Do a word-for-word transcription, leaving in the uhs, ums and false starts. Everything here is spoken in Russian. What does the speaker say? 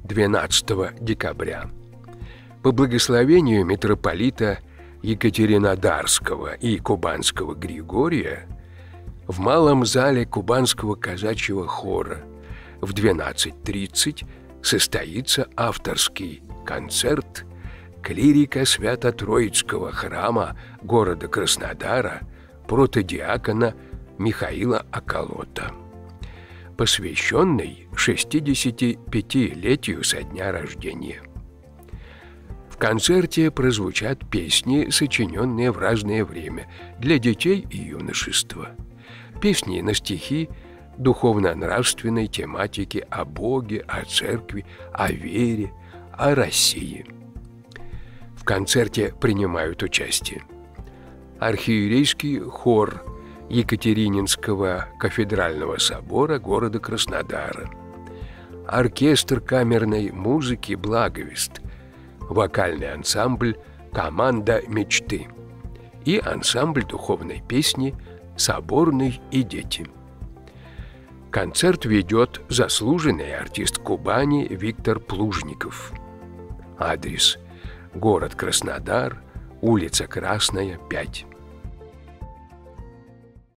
двенадцатого декабря. По благословению митрополита Екатеринодарского и Кубанского Григория в малом зале Кубанского казачьего хора в двенадцать тридцать состоится авторский концерт клирика Свято-Троицкого храма города Краснодара протодиакона Михаила Околота, посвященный шестидесятипятилетию со дня рождения. В концерте прозвучат песни, сочиненные в разное время для детей и юношества. Песни на стихи духовно-нравственной тематики о Боге, о Церкви, о вере, о России. В концерте принимают участие архиерейский хор Екатерининского кафедрального собора города Краснодара, оркестр камерной музыки «Благовест», вокальный ансамбль «Команда мечты» и ансамбль духовной песни «Соборный и дети». Концерт ведет заслуженный артист Кубани Виктор Плужников. Адрес: город Краснодар, улица Красная, пять.